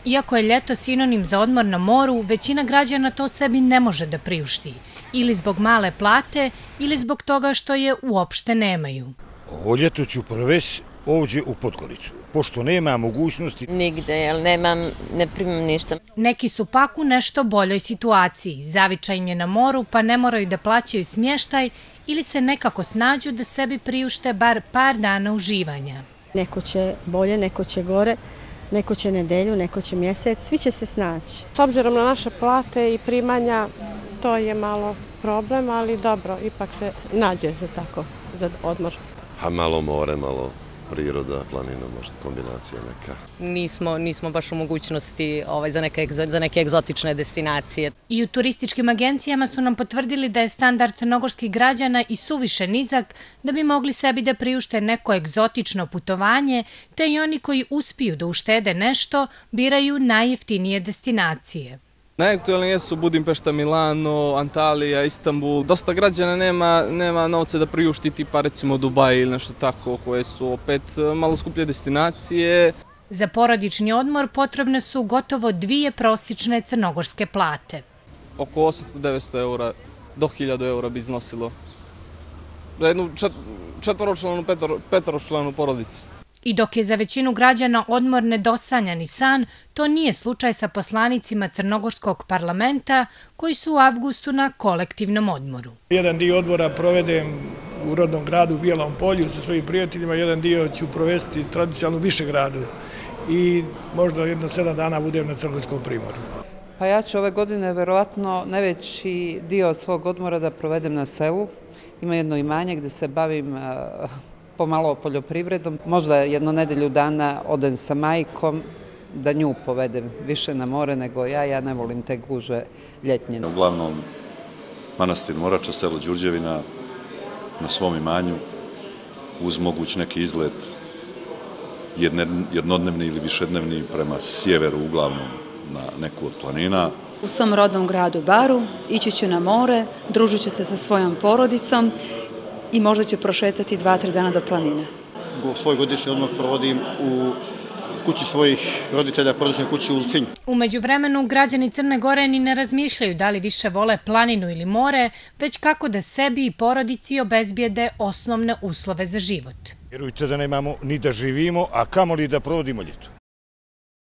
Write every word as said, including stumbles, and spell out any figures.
Iako je ljeto sinonim za odmor na moru, većina građana to sebi ne može da priušti. Ili zbog male plate, ili zbog toga što je uopšte nemaju. Ovo ljeto ću provesti ovdje u Podgoricu, pošto nema mogućnosti. Nigde, jer nemam, ne primam ništa. Neki su pak u nešto boljoj situaciji. Zavičaj im je na moru, pa ne moraju da plaćaju smještaj ili se nekako snađu da sebi priušte bar par dana uživanja. Neko će bolje, neko će gore, neko će nedelju, neko će mjesec, svi će se snaći. S obzirom na naše plate i primanja, to je malo problem, ali dobro, ipak se nađe za tako, za odmor. A malo more, malo priroda, planina, možda kombinacija neka. Nismo, nismo baš u mogućnosti ovaj, za, neke, za neke egzotične destinacije. I u turističkim agencijama su nam potvrdili da je standard crnogorskih građana i suviše nizak da bi mogli sebi da priušte neko egzotično putovanje, te i oni koji uspiju da uštede nešto biraju najjeftinije destinacije. Najaktualnije su Budimpešta, Milano, Antalija, Istanbul. Dosta građana nema, nema novce da priušti tipa recimo Dubaj ili nešto tako, koje su opet malo skuplje destinacije. Za porodični odmor potrebne su gotovo dvije prosječne crnogorske plate. Oko osamsto do devetsto eura, do hiljadu eura bi iznosilo. Za jednu četvoročlanu, petoročlanu porodicu. I dok je za većinu građana odmor nedosanjani san, to nije slučaj sa poslanicima Crnogorskog parlamenta koji su u avgustu na kolektivnom odmoru. Jedan dio odmora provedem u rodnom gradu u Bijelom Polju sa svojim prijateljima, jedan dio ću provesti tradicionalno u Višegradu i možda jedno sedam dana budem na Crnogorskom primorju. Pa ja ću ove godine verovatno najveći dio svog odmora da provedem na selu. Ima jedno imanje gde se bavim pomalo poljoprivredom. Možda jedno nedelju dana odem sa majkom, da nju povedem više na more nego ja. Ja ne volim te guže ljetnje. Uglavnom, manastir Morača, selo Đurđevina, na svom imanju, uz moguć neki izlet, jednodnevni ili višednevni prema sjeveru, uglavnom na neku od planina. U svom rodnom gradu Baru ići ću na more, družit ću se sa svojom porodicom i možda će prošetati dva, tri dana do planine. Svoj godišnji odmor provodim u kući svojih roditelja, porodičnoj kući u Ulcinju. U međuvremenu građani Crne Gore ni ne razmišljaju da li više vole planinu ili more, već kako da sebi i porodici obezbijede osnovne uslove za život. Vjerujte da nemamo ni da živimo, a kamoli da provodimo ljeto.